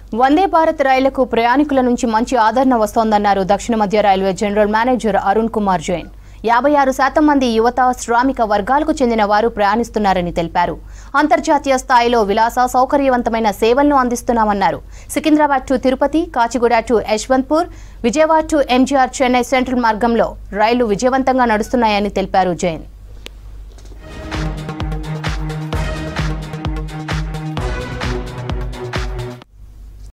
వందే భారత్ రైళ్లకు ప్రయాణికుల నుంచి మంచి ఆదరణ వస్తోందన్నారు దక్షిణ మధ్య railway general manager Arun Kumar Jain. 56% మంది యువత శ్రామిక వర్గాలకు చెందిన వారు ప్రయాణిస్తున్నారని తెలిపారు. అంతర్జాతీయ స్థాయిలో విలాస సౌకర్యవంతమైన సేవలను అందిస్తున్నామన్నారు. Secunderabad to Tirupati, Kacheguda to Yeshwantpur, Vijayawada to MGR Chennai central మార్గంలో రైళ్లు విజయవంతంగా నడుస్తున్నాయని తెలిపారు జైన్.